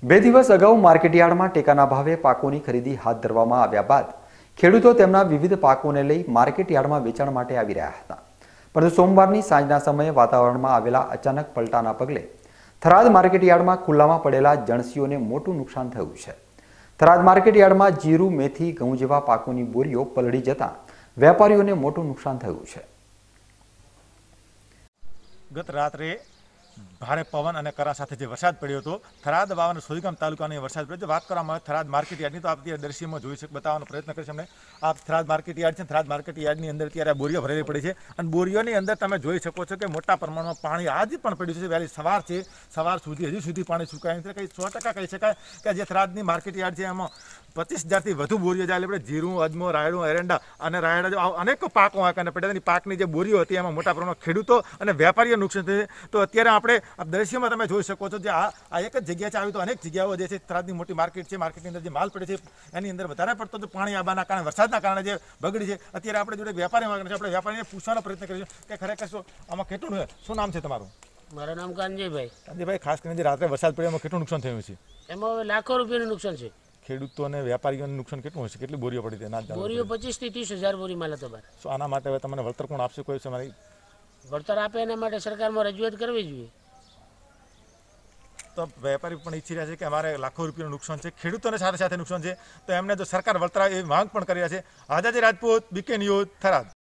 બે દિવસ અગાઉ માર્કેટયાર્ડમાં ટેકાના ભાવે પાકોની ખરીદી હાથ ધરવામાં આવ્યા બાદ ખેડૂતો તેમના વિવિધ પાકોને લઈ માર્કેટયાર્ડમાં વેચાણ માટે આવી રહ્યા હતા, પરંતુ સોમવારની સાંજના સમયે વાતાવરણમાં આવેલા અચાનક પલટાના પગલે થરાદ માર્કેટયાર્ડમાં ખુલ્લામાં પડેલા જણસીઓને મોટું નુકસાન થયું છે। થરાદ માર્કેટયાર્ડમાં જીરું, મેથી, ઘઉં જેવા પાકોની બોરીઓ પલળી જતા વેપારીઓને મોટું નુકસાન થયું છે। ગત રાત્રે ભારે પવન અને કરા સાથે જે વરસાદ પડ્યો હતો, થરાદ વાવ અને સોયગામ તાલુકાની વરસાદ પડ્યો। વાત કરવામાં આવે થરાદ માર્કેટયાર્ડની તો આપ દ્રશ્યમાં જોઈ શકે, બતાવવાનો પ્રયત્ન કરીશ અમને। આ થરાદ માર્કેટયાર્ડ છે। થરાદ માર્કેટયાર્ડની અંદર અત્યારે બોરીઓ ભરેલી પડી છે અને બોરીઓની અંદર તમે જોઈ શકો છો કે મોટા પ્રમાણમાં પાણી આજે પણ પડ્યું છે। વહેલી સવાર છે, સવાર સુધી હજી સુધી પાણી સુકાય નથી। કંઈ 100% કહી શકાય કે જે થરાદની માર્કેટયાર્ડ છે એમાં 25,000થી વધુ બોરીઓ જાય એટલે જીરું, અજમો, રાયડું, એરંડા અને રાયડા અનેક પાકો આકાને પડ્યા। પાકની જે બોરીઓ હતી એમાં મોટા પ્રમાણમાં ખેડૂતો અને વેપારીઓ નુકસાન થયું। તો અત્યારે આપણે આ દ્રશ્યમાં તમે જોઈ શકો છો જે આ એક જ જગ્યા છે, આવી તો અનેક જગ્યાઓ જે છે થરાદની મોટી માર્કેટ છે, માર્કેટની અંદર જે માલ પડે છે એની અંદર વધારે પડતો તો પાણી આવવાના કારણે, વરસાદના કારણે જે બગડી છે। અત્યારે આપણે જોડે વેપારી છે, આપણે વેપારીને પૂછવાનો પ્રયત્ન કરીશું કે ખરેખર શું આમાં કેટલું છે। શું નામ છે તમારું? મારું નામ કાનજીભાઈ। કાનજીભાઈ, ખાસ કરીને જે રાત્રે વરસાદ પડ્યો એમાં કેટલું નુકસાન થયું છે? એમાં હવે લાખો રૂપિયાનું નુકસાન છે। ખેડૂતો અને વેપારીઓને નુકસાન કેટલું હશે? કેટલી બોરીઓ પડી હતી? બોરીઓ 25,000 થી 30,000 બોરી માલ હતો બહાર। શું આના માટે હવે તમને વળતર કોણ આપશે? કોઈ સમય વળતર આપે એના માટે સરકારમાં રજૂઆત કરવી જોઈએ। તો વેપારી પણ ઈચ્છી રહ્યા છે કે અમારે લાખો રૂપિયાનું નુકસાન છે, ખેડૂતોને સાથે સાથે નુકસાન છે, તો એમને જો સરકાર વળતર એ માંગ પણ કરી રહ્યા છે। આઝાદી રાજપૂત, બીકે ન્યૂઝ, થરાદ।